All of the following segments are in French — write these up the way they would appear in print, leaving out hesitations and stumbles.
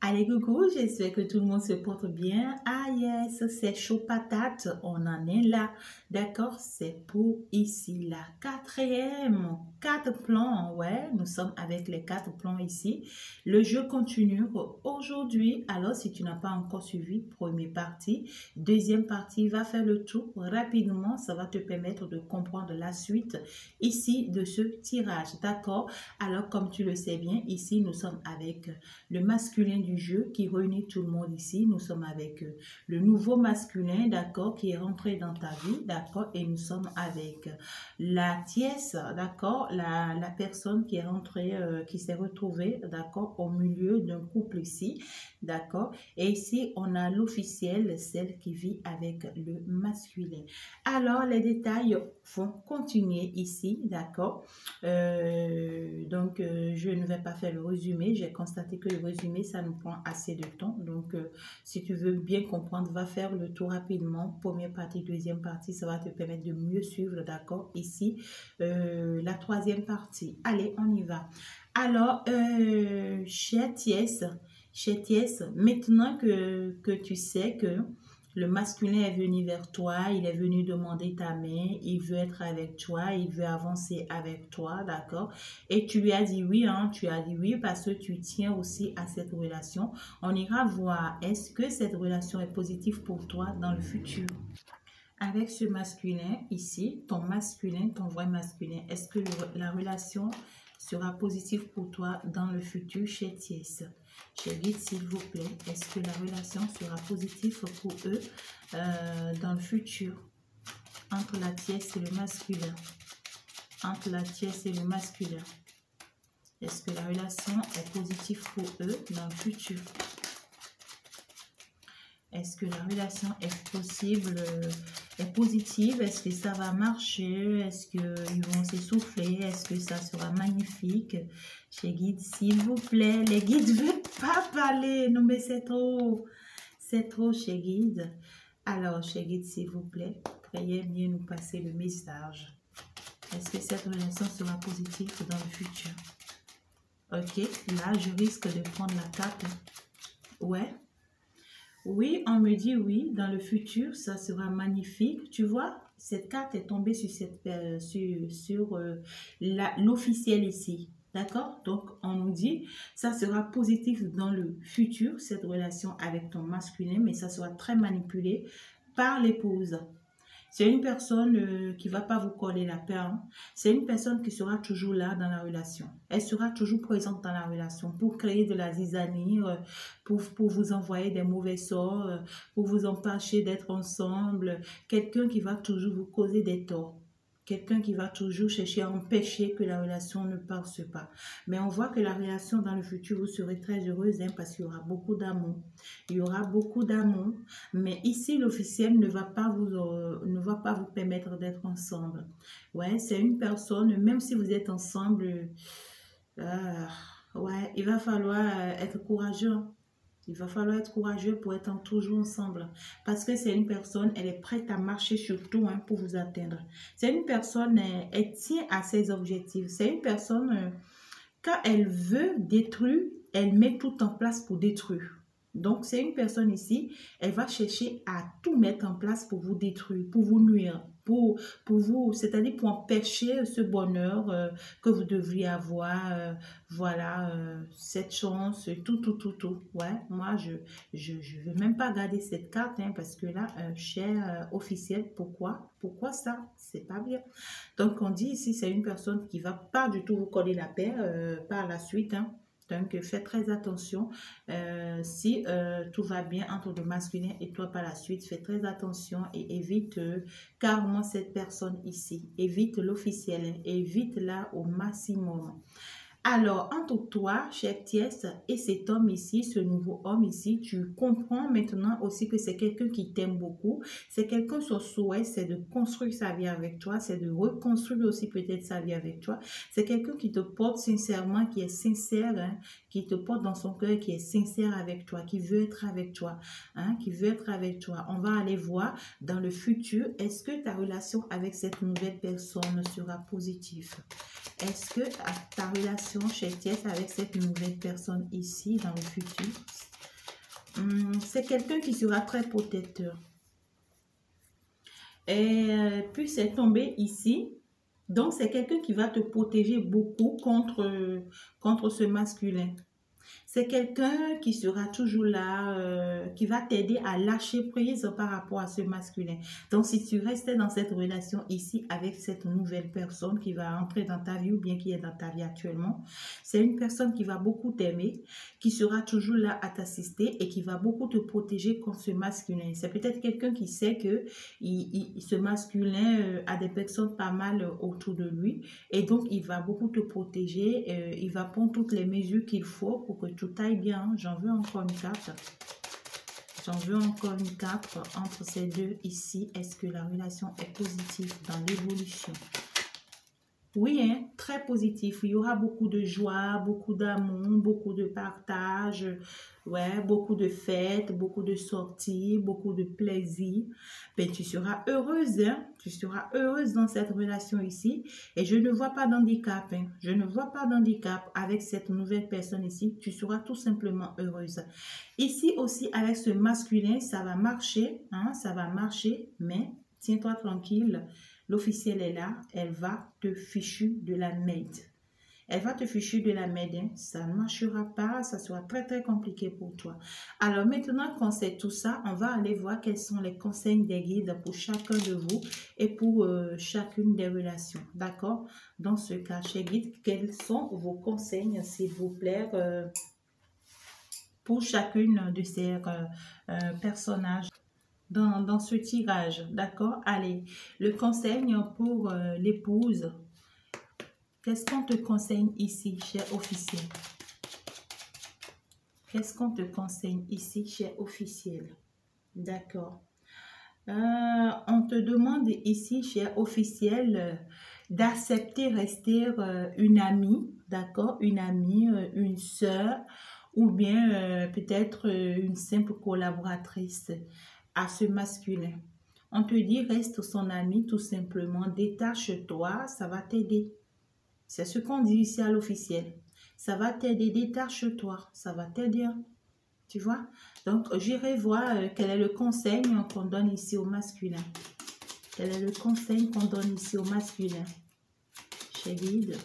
Allez, coucou, j'espère que tout le monde se porte bien. Ah yes, c'est chaud patate, on en est là. D'accord, c'est pour ici la quatrième. 4 plans, ouais, nous sommes avec les 4 plans ici. Le jeu continue aujourd'hui. Alors, si tu n'as pas encore suivi, première partie, deuxième partie, va faire le tour rapidement. Ça va te permettre de comprendre la suite ici de ce tirage. D'accord, alors comme tu le sais bien, ici, nous sommes avec le masculin du jeu qui réunit tout le monde ici. Nous sommes avec le nouveau masculin, d'accord, qui est rentré dans ta vie, d'accord, et nous sommes avec la tiesse, d'accord, la personne qui est rentrée, qui s'est retrouvée, d'accord, au milieu d'un couple ici, d'accord, et ici on a l'officiel, celle qui vit avec le masculin. Alors les détails vont continuer ici, d'accord. Donc je ne vais pas faire le résumé. J'ai constaté que le résumé ça nous prend assez de temps, donc si tu veux bien comprendre, va faire le tour rapidement, première partie, deuxième partie, ça va te permettre de mieux suivre, d'accord. Ici la troisième partie, allez, on y va. Alors chère Tiès, maintenant que tu sais que le masculin est venu vers toi, il est venu demander ta main, il veut être avec toi, il veut avancer avec toi, d'accord? Et tu lui as dit oui, hein, tu as dit oui parce que tu tiens aussi à cette relation. On ira voir, est-ce que cette relation est positive pour toi dans le futur? Avec ce masculin ici, ton vrai masculin, est-ce que la relation sera positive pour toi dans le futur chez Tiès? Chez guide, s'il vous plaît, est-ce que la relation sera positive pour eux dans le futur? Entre la Tiès et le masculin. Entre la Tiès et le masculin. Est-ce que la relation est positive pour eux dans le futur? Est-ce que la relation est possible, est positive? Est-ce que ça va marcher? Est-ce qu'ils vont s'essouffler? Est-ce que ça sera magnifique? Chez guide, s'il vous plaît. Les guides ne veulent pas parler. Non, mais c'est trop. C'est trop chez guide. Alors, chez guide, s'il vous plaît, priez bien nous passer le message. Est-ce que cette relation sera positive dans le futur? Ok, là, je risque de prendre la carte. Ouais. Oui, on me dit oui, dans le futur, ça sera magnifique. Tu vois, cette carte est tombée sur l'officiel ici. D'accord? Donc, on nous dit, ça sera positif dans le futur, cette relation avec ton masculin, mais ça sera très manipulé par l'épouse. C'est une personne qui ne va pas vous coller la paix. Hein. C'est une personne qui sera toujours là dans la relation. Elle sera toujours présente dans la relation pour créer de la zizanie, pour vous envoyer des mauvais sorts, pour vous empêcher d'être ensemble. Quelqu'un qui va toujours vous causer des torts. Quelqu'un qui va toujours chercher à empêcher que la relation ne passe pas. Mais on voit que la relation dans le futur, vous serez très heureuse hein, parce qu'il y aura beaucoup d'amour. Il y aura beaucoup d'amour. Mais ici, l'officiel ne va pas vous permettre d'être ensemble. Ouais, c'est une personne, même si vous êtes ensemble, ouais, il va falloir être courageux. Il va falloir être courageux pour être toujours ensemble. Parce que c'est une personne, elle est prête à marcher sur tout hein, pour vous atteindre. C'est une personne, elle tient à ses objectifs. C'est une personne, quand elle veut détruire, elle met tout en place pour détruire. Donc, c'est une personne ici, elle va chercher à tout mettre en place pour vous détruire, pour vous nuire, pour vous, c'est-à-dire pour empêcher ce bonheur que vous devriez avoir, voilà, cette chance, tout. Ouais, moi, je vais même pas garder cette carte, hein, parce que là, cher officiel, pourquoi ça? C'est pas bien. Donc, on dit ici, c'est une personne qui va pas du tout vous coller la paix par la suite, hein. Donc, fais très attention. Si tout va bien entre le masculin et toi par la suite, fais très attention et évite carrément cette personne ici. Évite l'officiel, évite-la au maximum. Alors, entre toi, chère Tiès, et cet homme ici, ce nouveau homme ici, tu comprends maintenant aussi que c'est quelqu'un qui t'aime beaucoup. C'est quelqu'un, son souhait, c'est de construire sa vie avec toi, c'est de reconstruire aussi peut-être sa vie avec toi. C'est quelqu'un qui te porte sincèrement, qui est sincère, hein, qui te porte dans son cœur, qui est sincère avec toi, qui veut être avec toi, hein, qui veut être avec toi. On va aller voir dans le futur, est-ce que ta relation avec cette nouvelle personne sera positive? Est-ce que ta relation chez Tiès avec cette nouvelle personne ici dans le futur C'est quelqu'un qui sera très protecteur. Et puis c'est tombé ici. Donc c'est quelqu'un qui va te protéger beaucoup contre ce masculin. C'est quelqu'un qui sera toujours là, qui va t'aider à lâcher prise par rapport à ce masculin. Donc, si tu restais dans cette relation ici avec cette nouvelle personne qui va entrer dans ta vie ou bien qui est dans ta vie actuellement, c'est une personne qui va beaucoup t'aimer, qui sera toujours là à t'assister et qui va beaucoup te protéger contre ce masculin. C'est peut-être quelqu'un qui sait que ce masculin a des personnes pas mal autour de lui et donc il va beaucoup te protéger, il va prendre toutes les mesures qu'il faut pour que tout aille bien. J'en veux encore une carte. J'en veux encore une carte entre ces deux ici. Est-ce que la relation est positive dans l'évolution? Oui, hein, très positif. Il y aura beaucoup de joie, beaucoup d'amour, beaucoup de partage, ouais, beaucoup de fêtes, beaucoup de sorties, beaucoup de plaisir. Ben, tu seras heureuse, hein? Tu seras heureuse dans cette relation ici. Et je ne vois pas d'handicap, hein? Je ne vois pas d'handicap avec cette nouvelle personne ici. Tu seras tout simplement heureuse. Ici aussi, avec ce masculin, ça va marcher, hein? Ça va marcher, mais tiens-toi tranquille. L'officiel est là, elle va te fichu de la merde. Elle va te fichu de la merde, hein. Ça ne marchera pas, ça sera très très compliqué pour toi. Alors maintenant qu'on sait tout ça, on va aller voir quels sont les conseils des guides pour chacun de vous et pour chacune des relations. D'accord? Dans ce cas, chez guide, quels sont vos conseils, s'il vous plaît, pour chacune de ces personnages dans ce tirage, d'accord? Allez, le conseil pour l'épouse. Qu'est-ce qu'on te conseille ici, cher officiel? Qu'est-ce qu'on te conseille ici, cher officiel? D'accord. On te demande ici, cher officiel, d'accepter rester une amie, d'accord? Une amie, une sœur, ou bien peut-être une simple collaboratrice à ce masculin. On te dit reste son ami tout simplement, détache-toi, ça va t'aider. C'est ce qu'on dit ici à l'officiel. Ça va t'aider, détache-toi, ça va t'aider. Tu vois? Donc j'irai voir quel est le conseil qu'on donne ici au masculin. Quel est le conseil qu'on donne ici au masculin? Chez guide.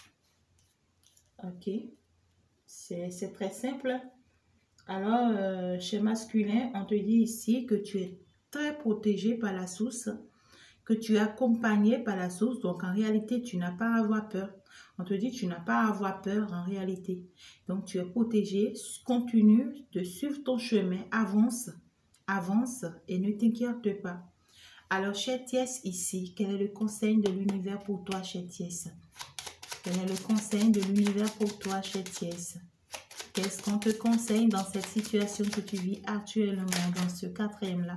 Ok. C'est très simple. Alors, chez masculin, on te dit ici que tu es très protégé par la source, que tu es accompagné par la source. Donc, en réalité, tu n'as pas à avoir peur. On te dit que tu n'as pas à avoir peur en réalité. Donc, tu es protégé. Continue de suivre ton chemin. Avance, avance et ne t'inquiète pas. Alors, chez Thiès ici, quel est le conseil de l'univers pour toi, chez Thiès? Quel est le conseil de l'univers pour toi, chez Thiès? Qu'est-ce qu'on te conseille dans cette situation que tu vis actuellement, dans ce quatrième-là?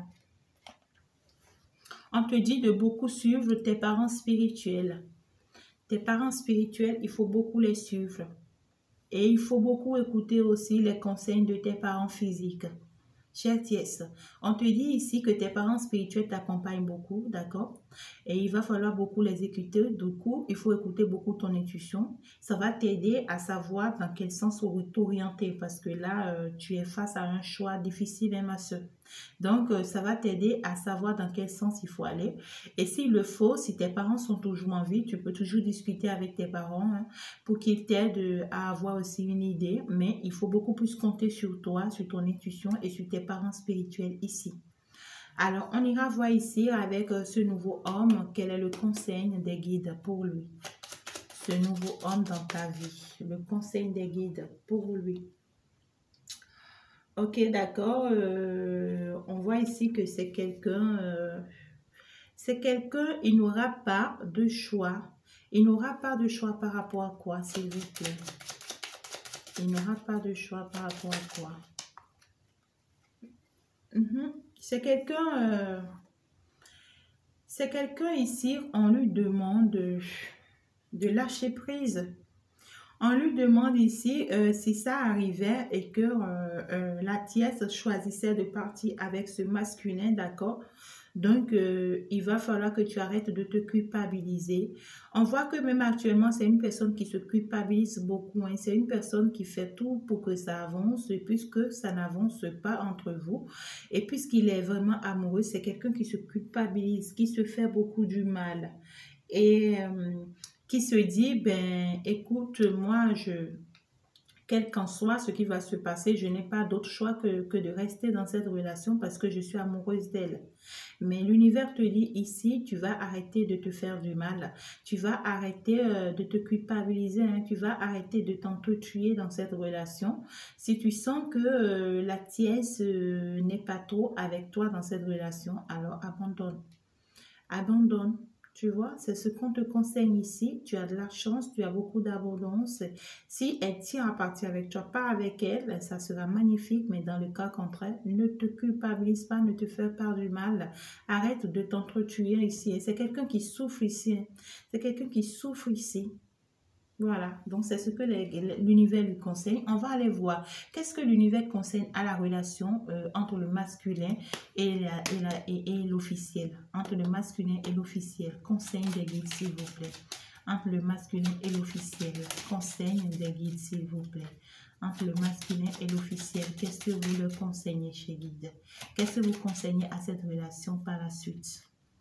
On te dit de beaucoup suivre tes parents spirituels. Tes parents spirituels, il faut beaucoup les suivre. Et il faut beaucoup écouter aussi les conseils de tes parents physiques. Cher Thiès, on te dit ici que tes parents spirituels t'accompagnent beaucoup, d'accord? Et il va falloir beaucoup les écouter. Du coup, il faut écouter beaucoup ton intuition. Ça va t'aider à savoir dans quel sens t'orienter parce que là, tu es face à un choix difficile, hein, ma soeur. Donc, ça va t'aider à savoir dans quel sens il faut aller. Et s'il le faut, si tes parents sont toujours en vie, tu peux toujours discuter avec tes parents, hein, pour qu'ils t'aident à avoir aussi une idée. Mais il faut beaucoup plus compter sur toi, sur ton intuition et sur tes parents spirituels ici. Alors, on ira voir ici avec ce nouveau homme, quel est le conseil des guides pour lui. Ce nouveau homme dans ta vie, le conseil des guides pour lui. Ok, d'accord. On voit ici que c'est quelqu'un, il n'aura pas de choix. Il n'aura pas de choix par rapport à quoi, s'il vous plaît? Il n'aura pas de choix par rapport à quoi? C'est quelqu'un ici, on lui demande de lâcher prise. On lui demande ici si ça arrivait et que la Thiès choisissait de partir avec ce masculin, d'accord? Donc, il va falloir que tu arrêtes de te culpabiliser. On voit que même actuellement, c'est une personne qui se culpabilise beaucoup. Hein. C'est une personne qui fait tout pour que ça avance, et puisque ça n'avance pas entre vous. Et puisqu'il est vraiment amoureux, c'est quelqu'un qui se culpabilise, qui se fait beaucoup du mal. Et qui se dit, ben, écoute, moi, quel qu'en soit ce qui va se passer, je n'ai pas d'autre choix que de rester dans cette relation parce que je suis amoureuse d'elle. Mais l'univers te dit ici, tu vas arrêter de te faire du mal. Tu vas arrêter de te culpabiliser. Hein. Tu vas arrêter de t'entretuer dans cette relation. Si tu sens que la tiesse n'est pas trop avec toi dans cette relation, alors abandonne. Abandonne. Tu vois, c'est ce qu'on te conseille ici. Tu as de la chance, tu as beaucoup d'abondance. Si elle tient à partir avec toi, pas avec elle, ça sera magnifique. Mais dans le cas contraire, ne te culpabilise pas, ne te fais pas du mal. Arrête de t'entretuer ici. C'est quelqu'un qui souffre ici. C'est quelqu'un qui souffre ici. Voilà, donc c'est ce que l'univers lui conseille. On va aller voir qu'est-ce que l'univers conseille à la relation entre le masculin et l'officiel. Entre le masculin et l'officiel. Conseil des guides, s'il vous plaît. Entre le masculin et l'officiel. Conseil des guides, s'il vous plaît. Entre le masculin et l'officiel. Qu'est-ce que vous leur conseillez chez guide? Qu'est-ce que vous conseillez à cette relation par la suite?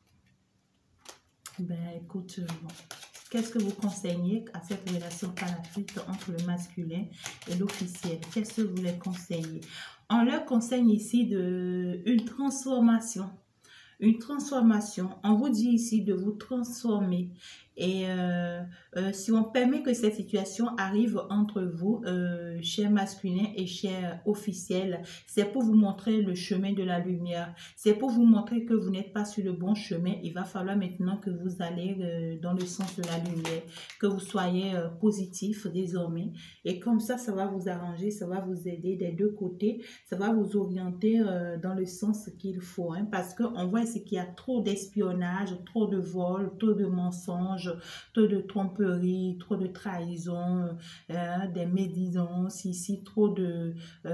Ben écoute, bon. Qu'est-ce que vous conseillez à cette relation par la suite entre le masculin et l'officiel? Qu'est-ce que vous les conseillez? On leur conseille ici une transformation. Une transformation. On vous dit ici de vous transformer. Et si on permet que cette situation arrive entre vous, cher masculin et cher officiel, c'est pour vous montrer le chemin de la lumière. C'est pour vous montrer que vous n'êtes pas sur le bon chemin. Il va falloir maintenant que vous allez dans le sens de la lumière, que vous soyez positif désormais. Et comme ça va vous arranger, ça va vous aider des deux côtés. Ça va vous orienter dans le sens qu'il faut. Hein, parce qu'on voit ici qu'il y a trop d'espionnage, trop de vols, trop de mensonges, trop de tromperie, trop de trahison, des médisances ici, trop de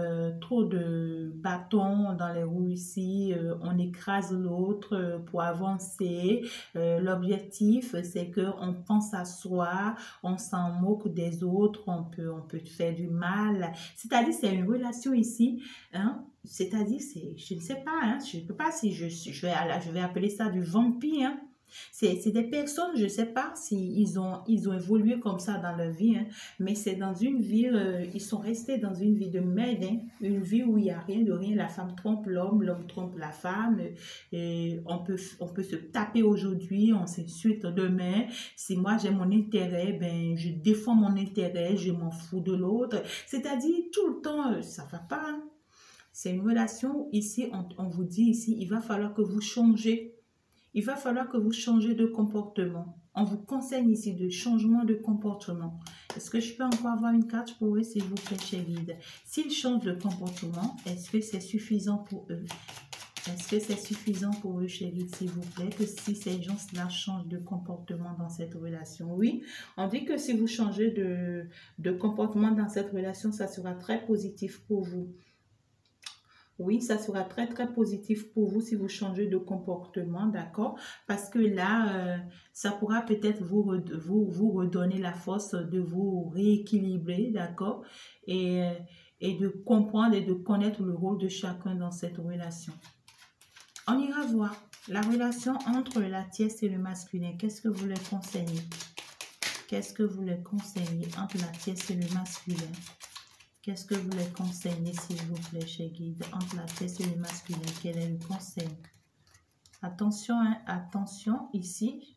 bâtons dans les roues ici, on écrase l'autre pour avancer. L'objectif, c'est qu'on pense à soi, on s'en moque des autres, on peut faire du mal. C'est-à-dire, c'est une relation ici, hein, c'est-à-dire, je ne sais pas, hein, je ne sais pas si je vais appeler ça du vampire, hein. C'est des personnes, je ne sais pas si ils ont évolué comme ça dans leur vie, hein, mais c'est dans une vie, ils sont restés dans une vie de merde, hein, une vie où il n'y a rien de rien, la femme trompe l'homme trompe la femme, et on peut se taper aujourd'hui, on s'insulte demain. Si moi j'ai mon intérêt, ben je défends mon intérêt, je m'en fous de l'autre, c'est-à-dire tout le temps, ça ne va pas, hein. C'est une relation, ici, on vous dit ici, il va falloir que vous changez. Il va falloir que vous changez de comportement. On vous conseille ici de changement de comportement. Est-ce que je peux encore avoir une carte pour eux, s'il vous plaît, chez guide? S'ils changent de comportement, est-ce que c'est suffisant pour eux? Est-ce que c'est suffisant pour eux, chez guide, s'il vous plaît, que si ces gens-là changent de comportement dans cette relation? Oui, on dit que si vous changez de comportement dans cette relation, ça sera très positif pour vous. Oui, ça sera très, très positif pour vous si vous changez de comportement, d'accord? Parce que là, ça pourra peut-être vous redonner la force de vous rééquilibrer, d'accord? Et de comprendre et de connaître le rôle de chacun dans cette relation. On ira voir la relation entre la tiesse et le masculin. Qu'est-ce que vous leur conseillez? Qu'est-ce que vous leur conseillez entre la tiesse et le masculin? Qu'est-ce que vous les conseillez, s'il vous plaît, chez guide, entre la tiesse et le masculin? Quel est le conseil? Attention, hein, attention, ici.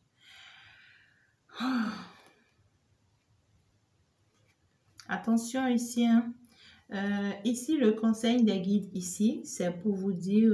Attention, ici, hein. Ici, le conseil des guides, ici, c'est pour vous dire,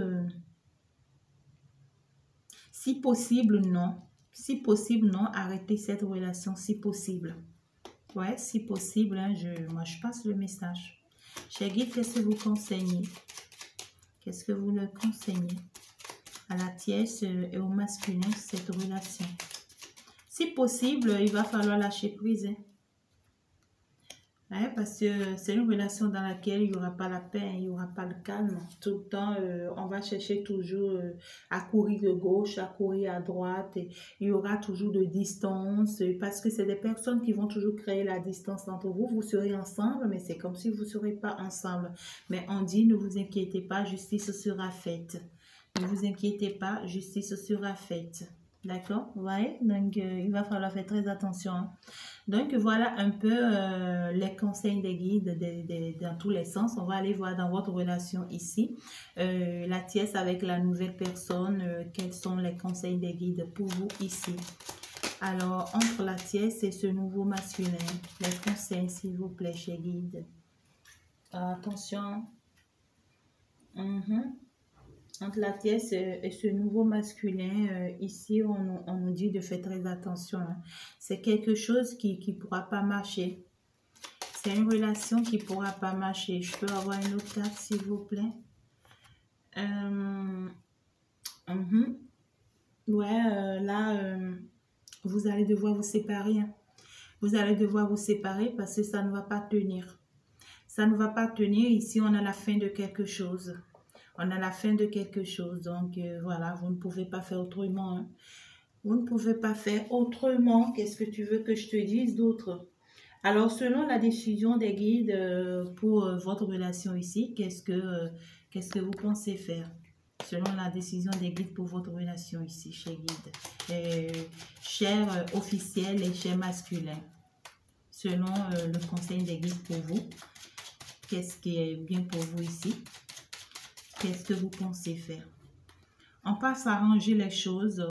si possible, non. Si possible, non, arrêtez cette relation, si possible. Ouais, si possible, hein, moi je passe le message. Cher guide, qu'est-ce que vous conseillez? Qu'est-ce que vous leur conseillez à la tiesse et au masculin, cette relation? Si possible, il va falloir lâcher prise. Hein. Hein, parce que c'est une relation dans laquelle il n'y aura pas la paix, il n'y aura pas le calme. Tout le temps, on va chercher toujours à courir de gauche, à courir à droite. Et il y aura toujours de distance parce que c'est des personnes qui vont toujours créer la distance entre vous. Vous serez ensemble, mais c'est comme si vous ne serez pas ensemble. Mais on dit, ne vous inquiétez pas, justice sera faite. Ne vous inquiétez pas, justice sera faite. D'accord? Ouais, donc il va falloir faire très attention. Hein. Donc voilà un peu les conseils des guides dans tous les sens. On va aller voir dans votre relation ici. La tierce avec la nouvelle personne, quels sont les conseils des guides pour vous ici. Alors, entre la tierce et ce nouveau masculin, les conseils s'il vous plaît chez guide. Attention. Entre la tierce et ce nouveau masculin, ici, on nous dit de faire très attention. Hein. C'est quelque chose qui ne pourra pas marcher. C'est une relation qui ne pourra pas marcher. Je peux avoir une autre carte, s'il vous plaît. Ouais, là, vous allez devoir vous séparer. Hein. Vous allez devoir vous séparer parce que ça ne va pas tenir. Ça ne va pas tenir. Ici, on a la fin de quelque chose. On a la fin de quelque chose. Donc, voilà, vous ne pouvez pas faire autrement. Hein. Vous ne pouvez pas faire autrement. Qu'est-ce que tu veux que je te dise d'autre? Alors, selon la décision des guides pour votre relation ici, qu'est-ce que vous pensez faire? Selon la décision des guides pour votre relation ici, chez guide. Cher officiel et cher masculin. Selon le conseil des guides pour vous, qu'est-ce qui est bien pour vous ici? Qu'est-ce que vous pensez faire? On passe à ranger les choses.